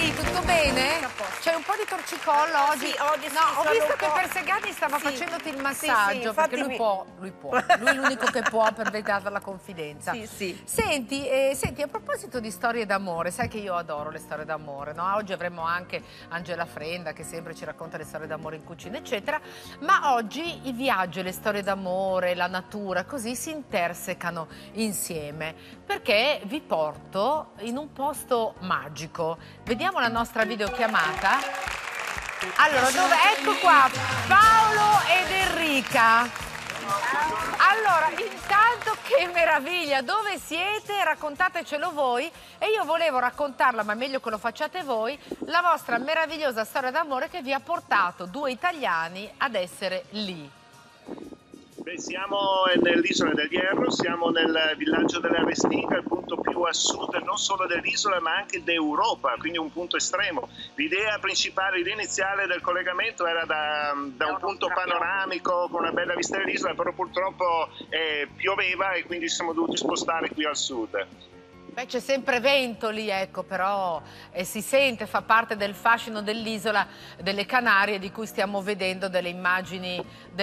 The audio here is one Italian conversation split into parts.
Mary, tutto bene? C'è un po' di torcicollo oggi? Sì, oggi sì, no, ho sono visto un che po'. Persegani stava Sì. facendoti il Sì, massaggio, sì, perché infatti lui può. Lui è l'unico che può, per verità, per la confidenza. Sì, sì. Senti, a proposito di storie d'amore, sai che io adoro le storie d'amore, no? Oggi avremo anche Angela Frenda che sempre ci racconta le storie d'amore in cucina, eccetera, ma oggi i viaggi, le storie d'amore, la natura, così si intersecano insieme, perché vi porto in un posto magico. Vediamo la nostra videochiamata. Allora, ecco qua, Paolo ed Enrica. Allora, intanto che meraviglia, dove siete? Raccontatecelo voi e io volevo raccontarla, ma è meglio che lo facciate voi, la vostra meravigliosa storia d'amore che vi ha portato due italiani ad essere lì. Beh, siamo nell'isola del Hierro, siamo nel villaggio della Restinga, il punto più a sud non solo dell'isola ma anche d'Europa, quindi un punto estremo. L'idea principale, l'idea iniziale del collegamento era da un punto panoramico con una bella vista dell'isola, però purtroppo pioveva e quindi ci siamo dovuti spostare qui al sud. Beh, c'è sempre vento lì, ecco, però si sente, fa parte del fascino dell'isola delle Canarie di cui stiamo vedendo delle immagini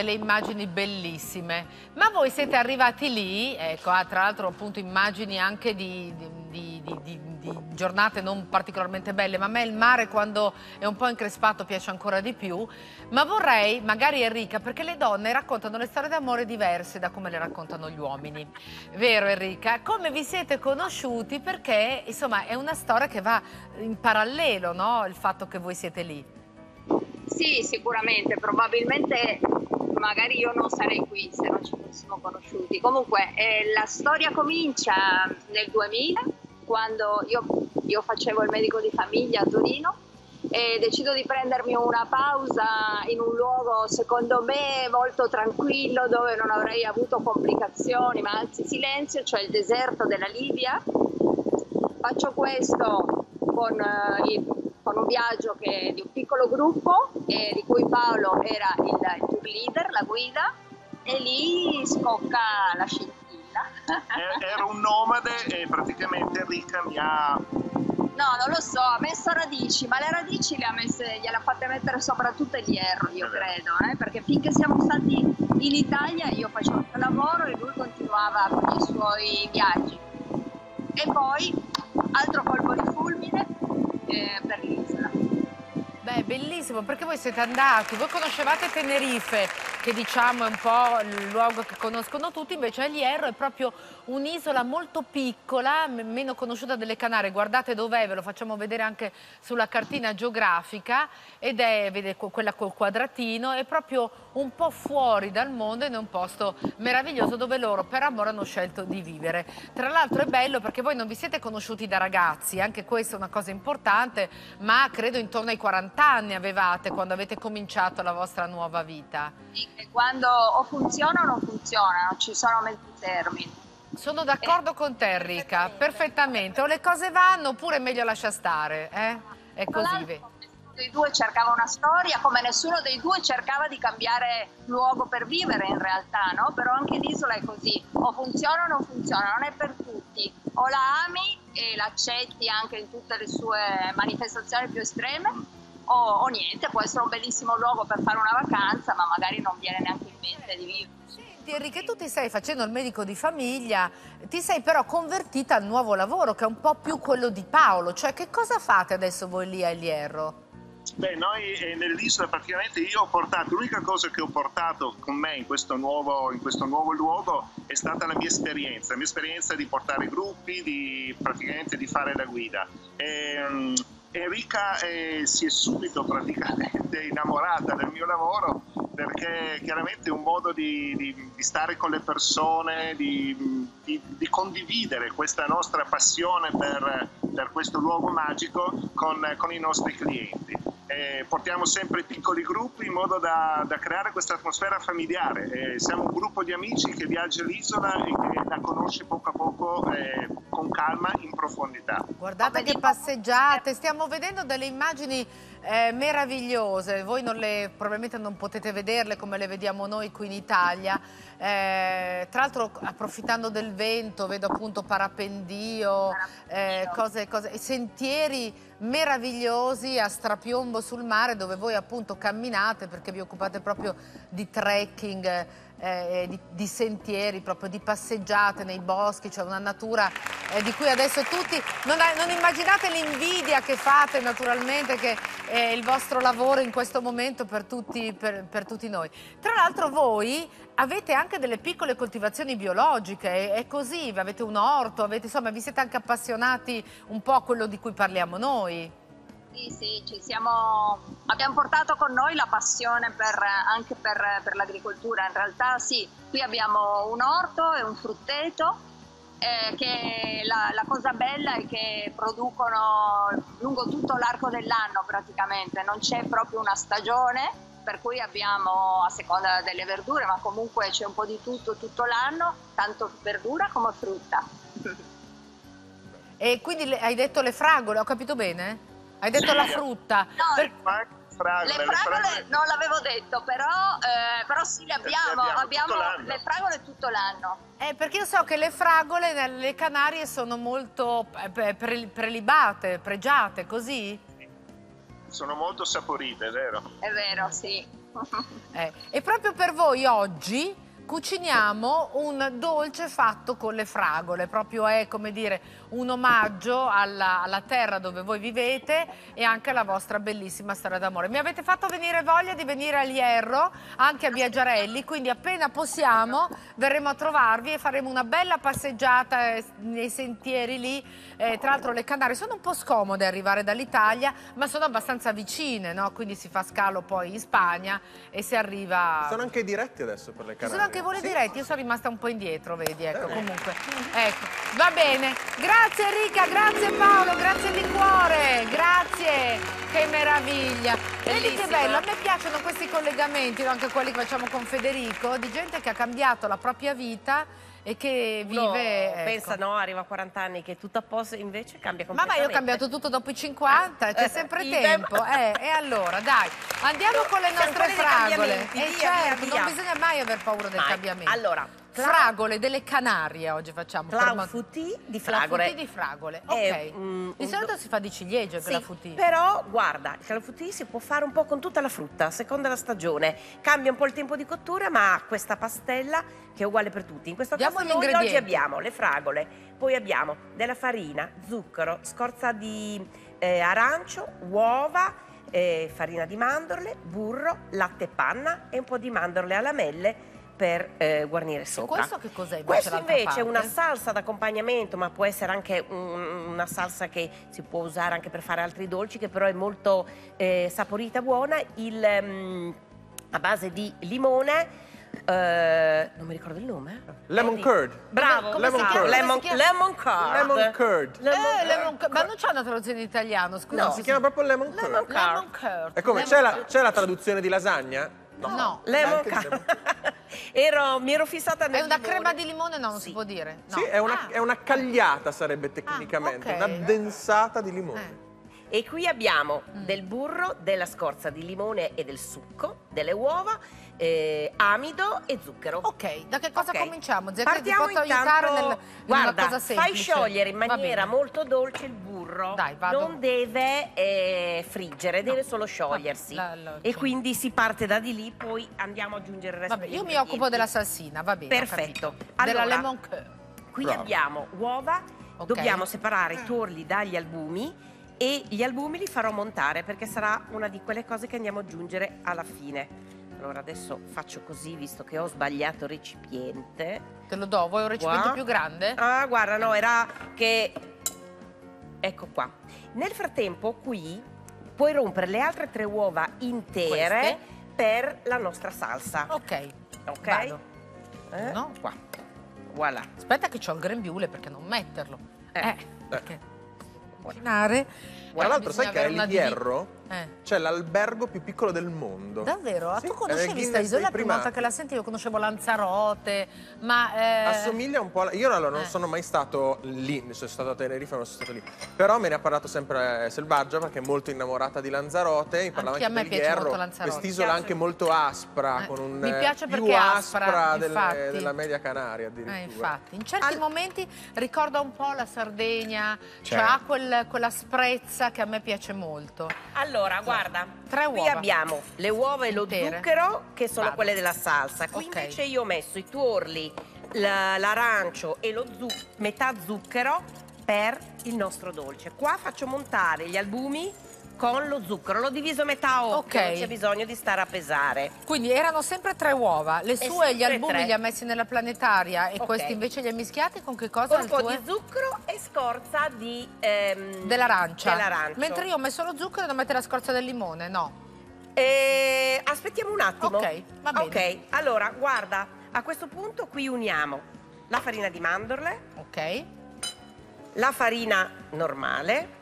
bellissime. Ma voi siete arrivati lì, ecco, tra l'altro appunto immagini anche di giornate non particolarmente belle, ma a me il mare quando è un po' increspato piace ancora di più. Ma vorrei, magari Enrica, perché le donne raccontano le storie d'amore diverse da come le raccontano gli uomini. Vero Enrica? Come vi siete conosciuti? Perché insomma è una storia che va in parallelo, no? Il fatto che voi siete lì. Sì, sicuramente, probabilmente magari io non sarei qui se non ci fossimo conosciuti. Comunque la storia comincia nel 2000, quando io facevo il medico di famiglia a Torino e decido di prendermi una pausa in un luogo secondo me molto tranquillo dove non avrei avuto complicazioni, ma anzi silenzio, cioè il deserto della Libia. Faccio questo con un viaggio di un piccolo gruppo di cui Paolo era il tour leader, la guida, e lì scocca la scintilla. Ero un nomade e praticamente Enrica mi ha... No, non lo so, ha messo radici, ma le radici gliele ha fatte mettere soprattutto il Hierro, io credo, perché finché siamo stati in Italia io facevo il mio lavoro e lui continuava con i suoi viaggi. E poi, altro colpo di fulmine per l'isola. Beh, bellissimo, perché voi siete andati, voi conoscevate Tenerife, che diciamo è un po' il luogo che conoscono tutti, invece il Hierro è proprio un'isola molto piccola, meno conosciuta delle Canarie. Guardate dov'è, ve lo facciamo vedere anche sulla cartina geografica, ed è, vedete, quella col quadratino, è proprio un po' fuori dal mondo ed è un posto meraviglioso dove loro per amore hanno scelto di vivere. Tra l'altro è bello perché voi non vi siete conosciuti da ragazzi, anche questa è una cosa importante, ma credo intorno ai 40 anni avevate quando avete cominciato la vostra nuova vita. Sì, che quando o funziona o non funziona, non ci sono mezzi termini. Sono d'accordo con te Enrica, perfettamente. O le cose vanno oppure è meglio lascia stare, È così. Nessuno dei due cercava una storia, come nessuno dei due cercava di cambiare luogo per vivere in realtà, no? Però anche l'isola è così, o funziona o non funziona, non è per tutti. O la ami e l'accetti anche in tutte le sue manifestazioni più estreme, o niente, può essere un bellissimo luogo per fare una vacanza, ma magari non viene neanche in mente di vivere. Senti Enrica, tu ti stai facendo il medico di famiglia, ti sei però convertita al nuovo lavoro che è un po' più quello di Paolo, cioè che cosa fate adesso voi lì a El Hierro? Beh, noi nell'isola praticamente io ho portato, l'unica cosa che ho portato con me in questo nuovo luogo è stata la mia esperienza di portare gruppi, praticamente di fare la guida. Enrica si è subito praticamente innamorata del mio lavoro perché chiaramente è un modo di stare con le persone, di condividere questa nostra passione per questo luogo magico con i nostri clienti. Portiamo sempre piccoli gruppi in modo da creare questa atmosfera familiare. Siamo un gruppo di amici che viaggia l'isola e che la conosce poco a poco con calma in profondità. Guardate che passeggiate, stiamo vedendo delle immagini meravigliose, voi probabilmente non potete vederle come le vediamo noi qui in Italia. Tra l'altro, approfittando del vento, vedo appunto parapendio, sentieri meravigliosi a strapiombo sul mare, dove voi appunto camminate, perché vi occupate proprio di trekking, di sentieri, proprio di passeggiate nei boschi. C'è una natura di cui adesso tutti non immaginate l'invidia che fate, naturalmente, che è il vostro lavoro in questo momento per tutti noi. Tra l'altro voi avete anche delle piccole coltivazioni biologiche, è così, avete un orto, insomma, vi siete anche appassionati un po' a quello di cui parliamo noi. Sì, abbiamo portato con noi la passione anche per l'agricoltura. In realtà sì, qui abbiamo un orto e un frutteto, che la cosa bella è che producono lungo tutto l'arco dell'anno praticamente, non c'è proprio una stagione, per cui abbiamo, a seconda delle verdure, ma comunque c'è un po' di tutto l'anno, tanto verdura come frutta. E quindi hai detto le fragole, ho capito bene? Hai detto la frutta? No, le fragole non l'avevo detto, però sì, le abbiamo le fragole tutto l'anno. Perché io so che le fragole nelle Canarie sono molto prelibate, pregiate, così? Sono molto saporite, è vero? È vero, sì. E proprio per voi oggi cuciniamo un dolce fatto con le fragole, proprio è, come dire, un omaggio alla terra dove voi vivete e anche alla vostra bellissima storia d'amore. Mi avete fatto venire voglia di venire a Lierro, anche a Biagiarelli, quindi appena possiamo verremo a trovarvi e faremo una bella passeggiata nei sentieri lì. Tra l'altro le Canarie sono un po' scomode arrivare dall'Italia, ma sono abbastanza vicine, no? Quindi si fa scalo poi in Spagna e si arriva... Sono anche diretti adesso per le Canarie. Sono anche voli diretti, io sono rimasta un po' indietro, vedi, ecco, comunque. Ecco, va bene. Grazie Enrica, grazie Paolo, grazie di cuore, grazie, che meraviglia. Vedi che bello, a me piacciono questi collegamenti, anche quelli che facciamo con Federico, di gente che ha cambiato la propria vita e che vive... pensa, no, arriva a 40 anni che è tutto a posto, invece cambia completamente. Ma io ho cambiato tutto dopo i 50, c'è sempre tempo. E allora, dai, andiamo con le nostre fragole. Certo, non bisogna mai aver paura del cambiamento. Allora, fragole delle Canarie oggi facciamo. Clafoutis di fragole. Clafoutis di fragole, ok. Di solito si fa di ciliegie il clafoutis. Però, guarda, il clafoutis si può fare un po' con tutta la frutta, a seconda della stagione. Cambia un po' il tempo di cottura, ma ha questa pastella che è uguale per tutti. In questo caso noi oggi abbiamo le fragole, poi abbiamo della farina, zucchero, scorza di arancio, uova, farina di mandorle, burro, latte panna e un po' di mandorle a lamelle per guarnire sopra. Questo che cos'è? Questo invece è una salsa d'accompagnamento, ma può essere anche una salsa che si può usare anche per fare altri dolci, che però è molto saporita, buona, a base di limone. Non mi ricordo il nome. Lemon curd. Bravo, lemon curd. Lemon curd. Lemon curd. Ma non c'è una traduzione in itano, scusa. No, si chiama proprio lemon curd. Lemon curd. E come, c'è la traduzione di lasagna? No. Lemon curd. Mi ero fissata nel È una limone. crema di limone? No, non si può dire. No. Sì, è una cagliata sarebbe tecnicamente, ok. una densata di limone. E qui abbiamo del burro, della scorza di limone e del succo, delle uova, amido e zucchero. Ok, da che cosa cominciamo? Zia, partiamo ti posso intanto, aiutare in guarda, una cosa semplice? fai sciogliere in maniera Va bene. molto dolce il burro. Dai, vado. Non deve friggere, deve solo sciogliersi. E quindi si parte da di lì, poi andiamo ad aggiungere il resto Vabbè, degli io mi ingredienti. occupo della salsina, va bene. Perfetto. Della Allora, lemon curd. Qui Bravo. abbiamo uova, dobbiamo separare i tuorli dagli albumi e gli albumi li farò montare perché sarà una di quelle cose che andiamo ad aggiungere alla fine. Allora adesso faccio così, visto che ho sbagliato recipiente. Te lo do, vuoi un recipiente più grande? Ah, guarda, no, era che... Ecco qua. Nel frattempo qui puoi rompere le altre 3 uova intere per la nostra salsa. Ok. Ok? Vado. No? Qua. Voilà. Aspetta che c'ho il grembiule perché non metterlo. Perché cucinare. Tra l'altro sai che a Lierro c'è l'albergo più piccolo del mondo. Davvero? Sì, Tu conoscevi questa isola? La prima volta che la sentivo conoscevo Lanzarote, ma... Assomiglia un po' io allora non sono mai stato lì, sono stato a Tenerife, non sono stato lì. Però me ne ha parlato sempre Selvaggia, perché è molto innamorata di Lanzarote, mi parlava anche del Hierro, quest'isola anche molto aspra, con un mi piace più perché aspra della media Canaria addirittura. Infatti, in certi momenti ricorda un po' la Sardegna, cioè ha quella sprezza che a me piace molto. Allora, guarda, 3 uova. Qui abbiamo le uova e lo zucchero, che sono quelle della salsa. Qui invece io ho messo i tuorli, l'arancio e metà zucchero per il nostro dolce. Qua faccio montare gli albumi con lo zucchero, l'ho diviso a metà a occhio, non c'è bisogno di stare a pesare. Quindi erano sempre 3 uova, le sue gli albumi li ha messi nella planetaria e questi invece li ha mischiati con che cosa? Con un po' di zucchero e scorza dell'arancia. Mentre io ho messo lo zucchero, devo mettere la scorza del limone, no? Aspettiamo un attimo. Ok, va bene. Ok, allora guarda, a questo punto qui uniamo la farina di mandorle, la farina normale,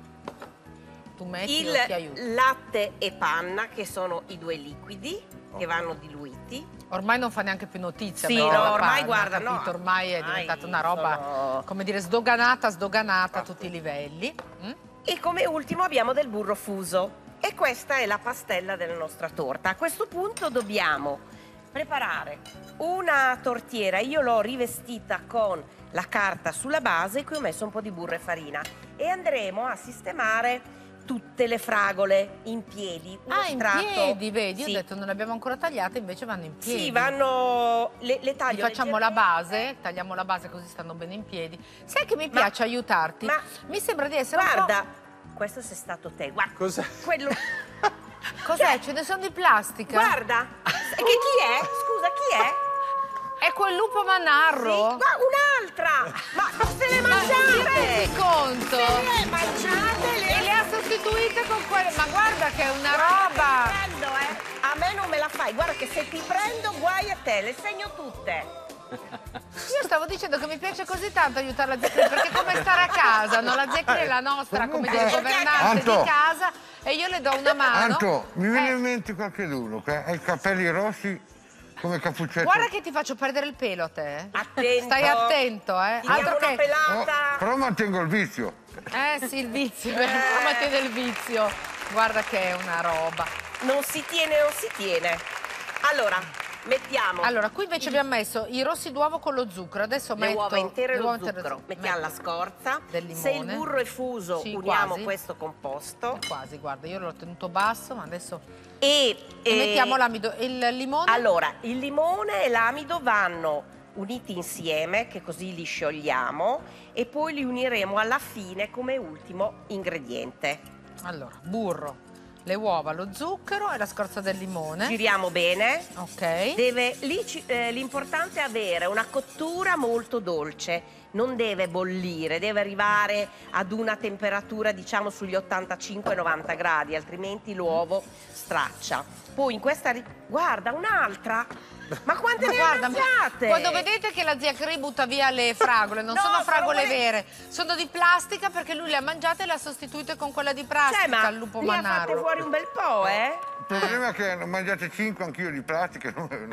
tu metti, il latte e panna, che sono i 2 liquidi che vanno diluiti. Ormai non fa neanche più notizia. Sì, no, ormai guarda, ormai è diventata una roba, come dire, sdoganata a tutti i livelli. E come ultimo abbiamo del burro fuso. E questa è la pastella della nostra torta. A questo punto dobbiamo preparare una tortiera. Io l'ho rivestita con la carta sulla base, qui ho messo un po' di burro e farina. E andremo a sistemare tutte le fragole in piedi. In piedi, vedi? Io ho detto non le abbiamo ancora tagliate, invece vanno in piedi. Sì, vanno, le taglio. Facciamo la base, tagliamo la base così stanno bene in piedi. Sai che mi piace aiutarti? Mi sembra di essere guarda, questo sei stato te, guarda. Cos'è? Quello... Cos'è? Ce ne sono di plastica? Guarda, che chi è? Scusa, chi è? È quel lupo manarro? Sì, un'altra! Ma se le mangiate! Ma rendi conto? Se le mangiate e le ha sostituite con quelle. Ma guarda che è una roba! A me non me la fai, guarda che se ti prendo guai a te, le segno tutte. Io stavo dicendo che mi piace così tanto aiutare la zia Cri, perché è come stare a casa, no? La zia Cri è la nostra, come dire, governante di casa e io le do una mano. Anto, mi viene in mente qualcheduno che ha i capelli rossi come Cappuccetto. Guarda che ti faccio perdere il pelo a te. Attento. Stai attento, eh. Altro che pelata. Però mantengo il vizio. Sì, il vizio, mantiene il vizio. Guarda che è una roba. Non si tiene, non si tiene. Allora, mettiamo. Allora, qui invece abbiamo messo i rossi d'uovo con lo zucchero. Adesso le metto uova intere e lo zucchero. Mettiamo la scorza del limone. Se il burro è fuso, uniamo questo composto. Quasi, guarda, io l'ho tenuto basso, ma adesso. E mettiamo l'amido. Il limone? Allora, il limone e l'amido vanno uniti insieme, che così li sciogliamo, e poi li uniremo alla fine come ultimo ingrediente. Allora, burro, le uova, lo zucchero e la scorza del limone. Giriamo bene. Ok. L'importante è avere una cottura molto dolce, non deve bollire, deve arrivare ad una temperatura diciamo sugli 85-90 gradi, altrimenti l'uovo straccia. Poi in questa... Guarda, un'altra! Ma quante ne mangiate? Quando vedete che la zia Cri butta via le fragole, non sono fragole vere, sono di plastica perché lui le ha mangiate e le ha sostituite con quella di plastica, il lupo manarro. Ne ha fatte fuori un bel po', eh? Il problema è che ne mangiate 5 anch'io di plastica.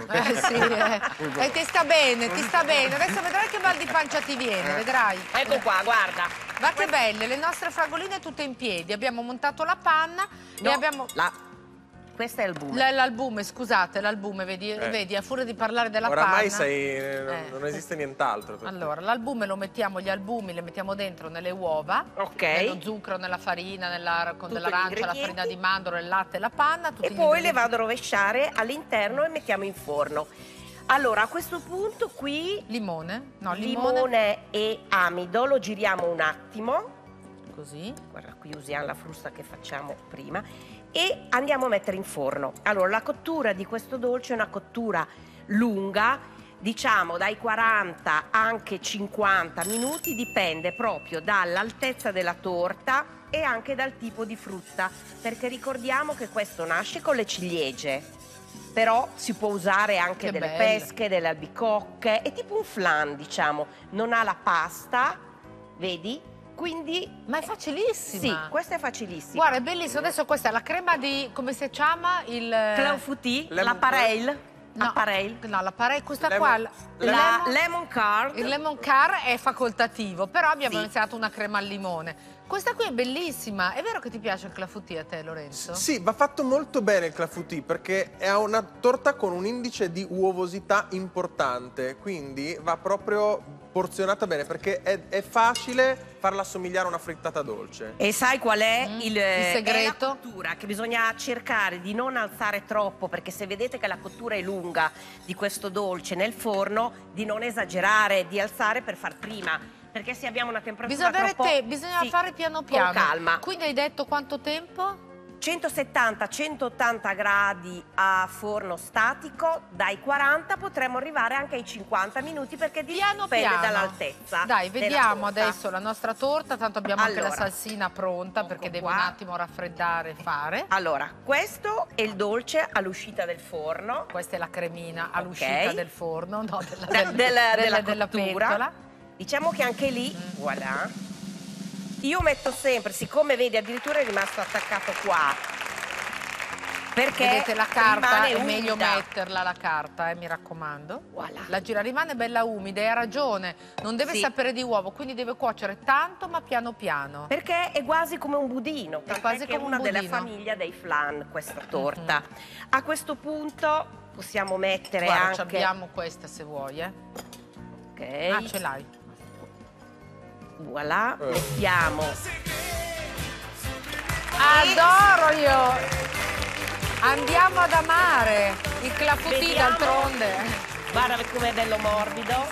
E ti sta bene, ti sta bene. Adesso vedrai che mal di pancia ti viene, vedrai. Ecco qua, guarda. Ma che belle, le nostre fragoline tutte in piedi. Abbiamo montato la panna e abbiamo... Questo è l'albume. L'albume, scusate, l'albume, vedi, a furia di parlare della Oramai panna... non esiste nient'altro. Allora, l'albume lo mettiamo, gli albumi li mettiamo dentro nelle uova, nello zucchero, nella farina, con dell'arancia, la farina di mandorlo, il latte e la panna. E poi le vado a rovesciare all'interno e mettiamo in forno. Allora, a questo punto qui... Limone? No, limone e amido, lo giriamo un attimo. Così. Guarda, qui usiamo la frusta che facciamo prima. E andiamo a mettere in forno. Allora, la cottura di questo dolce è una cottura lunga, diciamo dai 40 anche 50 minuti, dipende proprio dall'altezza della torta e anche dal tipo di frutta, perché ricordiamo che questo nasce con le ciliegie, però si può usare anche delle pesche, delle albicocche, è tipo un flan, diciamo, non ha la pasta, vedi? quindi... Ma è facilissima. Sì, questa è facilissima. Guarda, è bellissima. Adesso questa è la crema di, come si chiama? Il... Clafoutis, l'appareil. No, l'appareil, questa qua... La lemon curd. Il lemon curd è facoltativo, però abbiamo Sì. iniziato una crema al limone. Questa qui è bellissima. È vero che ti piace il clafoutis a te, Lorenzo? Sì, va fatto molto bene il clafoutis perché è una torta con un indice di uovosità importante, quindi va proprio porzionata bene perché è facile farla assomigliare a una frittata dolce. E sai qual è il segreto? È la cottura, che bisogna cercare di non alzare troppo, perché se vedete che la cottura è lunga di questo dolce nel forno, di non esagerare, di alzare per far prima. Perché se abbiamo una temperatura bisogna fare piano piano. Con calma. Quindi hai detto quanto tempo? 170-180 gradi a forno statico, dai 40 potremmo arrivare anche ai 50 minuti perché dipende dall'altezza. Dai, vediamo adesso la nostra torta, tanto abbiamo anche la salsina pronta perché deve un attimo raffreddare e fare. Allora, questo è il dolce all'uscita del forno. Questa è la cremina all'uscita del forno, no, della pentola. Diciamo che anche lì, voilà. Io metto sempre, siccome vedi addirittura è rimasto attaccato qua, perché vedete la carta è umida. Meglio metterla la carta, mi raccomando. Voilà. La gira rimane bella umida, hai ragione, non deve sapere di uovo, quindi deve cuocere tanto ma piano piano. Perché è quasi come un budino, è quasi come una della famiglia dei flan questa torta. A questo punto possiamo mettere anche... abbiamo questa se vuoi, Ok. Ah, ce l'hai. Voilà, mettiamo. Adoro io! Andiamo ad amare il clafoutis d'altronde. Guarda com'è bello morbido.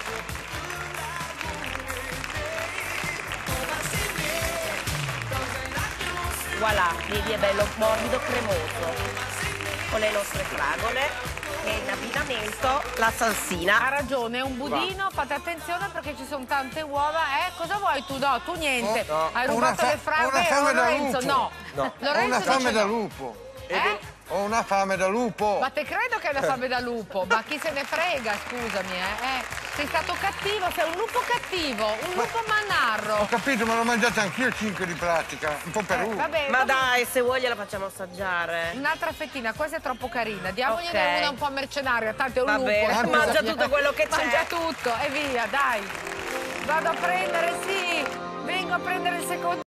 Voilà, vedi è bello morbido, cremoso. Con le nostre fragole. E in abbinamento la salsina. Ha ragione, è un budino, fate attenzione perché ci sono tante uova. Cosa vuoi tu? No, tu niente. Hai rubato le fragole. Lorenzo, no. Ho una fame da lupo. Ho una fame da lupo. Ma te credo che hai una fame da lupo, ma chi se ne frega, scusami, sei stato cattivo, sei un lupo cattivo, un lupo manarro. Ho capito, ma l'ho mangiata anch'io 5 di pratica, un po' per uno. Ma dai, se vuoi gliela facciamo assaggiare. Un'altra fettina, questa è troppo carina, diamogliene una un po' mercenaria, tanto è un lupo. Mangia tutto quello che c'è. Mangia tutto e via, dai. Vado a prendere, vengo a prendere il secondo.